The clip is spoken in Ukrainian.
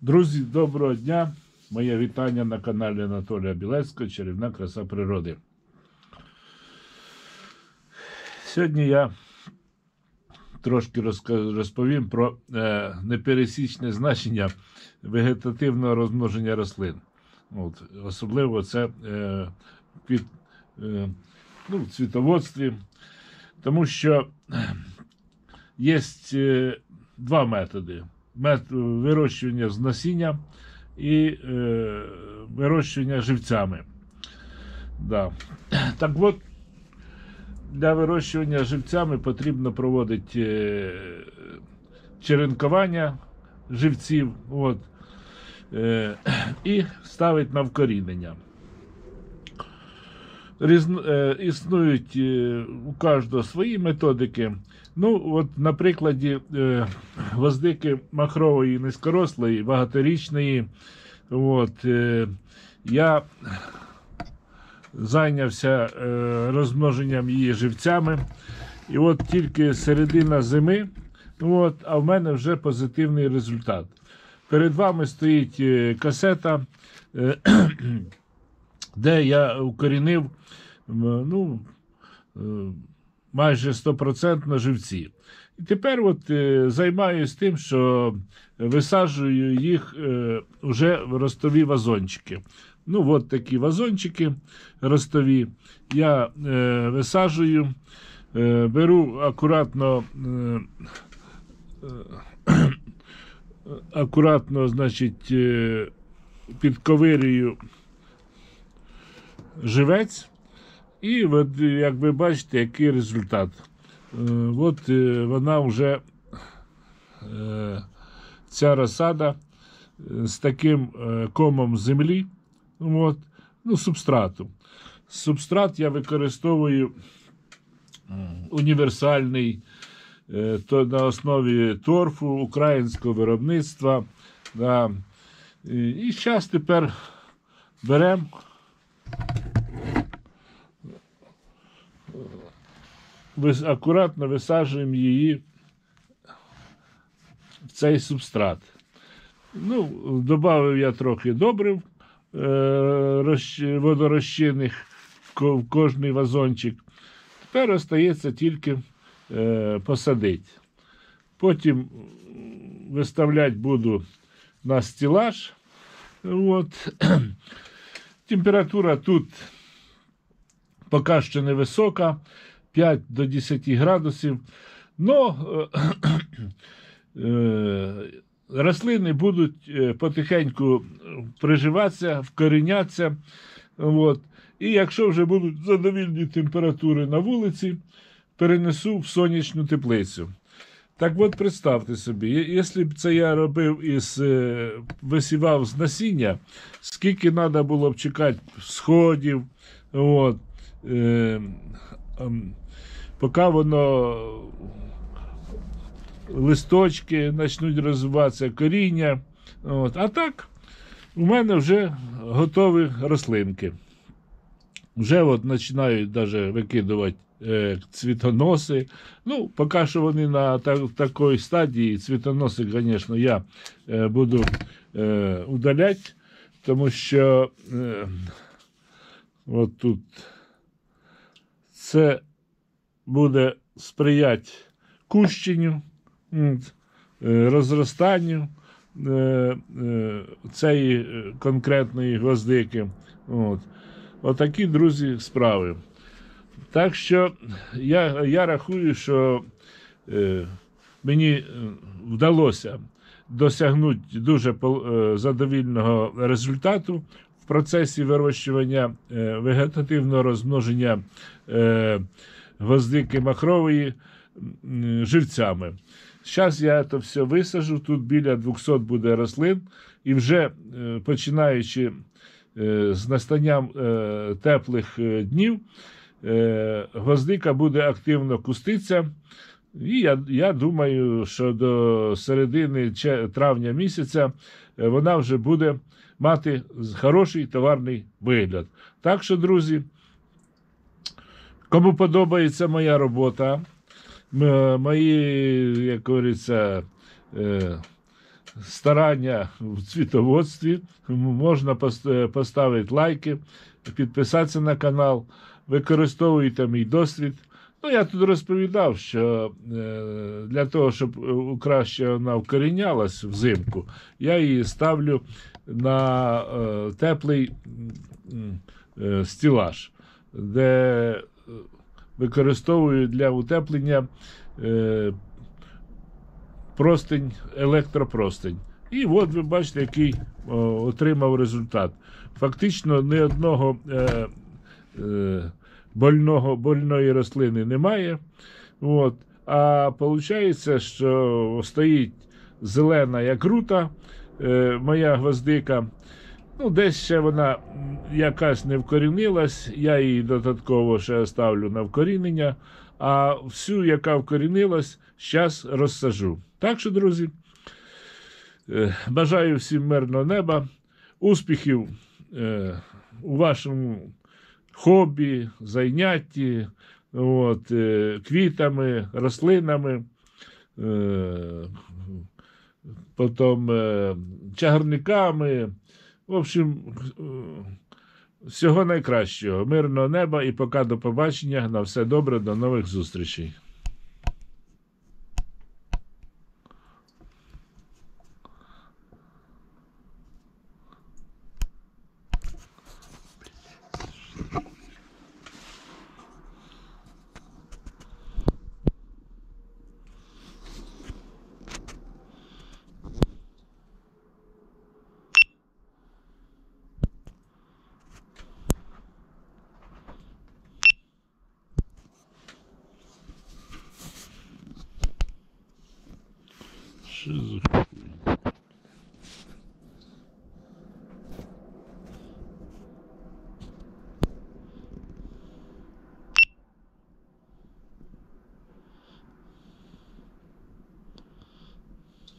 Друзі, доброго дня! Моє вітання на каналі Анатолія Білецького «Чарівна краса природи». Сьогодні я трошки розповім про непересічне значення вегетативного розмноження рослин. Особливо це в цвітоводстві, тому що є два методи. Метод вирощування з насіння і вирощування живцями. Да. Так от, для вирощування живцями потрібно проводити черенкування живців і ставити на вкорінення. Існують у кожного свої методики. На прикладі гвоздики махрової низькорослої, багаторічної, я зайнявся розмноженням її живцями. І тільки середина зими, а в мене вже позитивний результат. Перед вами стоїть касета, де я укорінив майже 100% живці. І тепер займаюся тим, що висаджую їх вже в ростові вазончики. Такі вазончики ростові я висаджую, беру акуратно, значить, підковирюю живець. І як ви бачите, який результат. Вона вже, ця розсада з таким комом землі, субстрату. Субстрат я використовую універсальний, на основі торфу, українського виробництва. Да. І зараз тепер беремо акуратно висаджуємо її в цей субстрат. Добавив я трохи добрив водорозчинних в кожний вазончик. Тепер остається тільки посадити. Потім виставляти буду на стелаж. Температура тут поки що невисока. 5 до 10 градусів. Рослини будуть потихеньку приживатися, вкорінятися. І якщо вже будуть задовільні температури на вулиці, перенесу в сонячну теплицю. Так представте собі, якщо б це я робив висівав з насіння, скільки треба було б чекати сходів, поки воно листочки почнуть розвиватися, коріння. А так, у мене вже готові рослинки. Вже починають навіть викидувати цвітоноси. Поки що вони на такій стадії. Цвітоноси, звісно, я буду удаляти, тому що тут це буде сприяти кущенню, розростанню цієї конкретної гвоздики. Отакі, друзі, справи. Так що я рахую, що мені вдалося досягнути дуже задовільного результату в процесі вирощування вегетативного розмноження гвоздики махрової живцями. Зараз я це все висаджу, тут біля 200 буде рослин, і вже починаючи з настанням теплих днів, гвоздика буде активно куститися, і я думаю, що до середини травня місяця вона вже буде мати хороший товарний вигляд. Так що, друзі, кому подобається моя робота, мої, як говориться, старання в цвітоводстві. Можна поставити лайки, підписатися на канал, використовуйте мій досвід. Ну, я тут розповідав, що для того, щоб краще вона вкорінялась взимку, я її ставлю на теплий стілаж, де використовую для утеплення простинь, електропростинь. І от ви бачите, який отримав результат. Фактично ні одного больної рослини немає. От. А виходить, що стоїть зелена як рута, моя гвоздика. Ну, десь ще вона якась не вкорінилась, я її додатково ще ставлю на вкорінення, а всю, яка вкорінилась, зараз розсажу. Так що, друзі, бажаю всім мирного неба, успіхів у вашому хобі, зайнятті, квітами, рослинами, потім чагарниками. В общем, всього найкращого, мирного неба і поки до побачення, на все добре, до нових зустрічей. Шизофрения.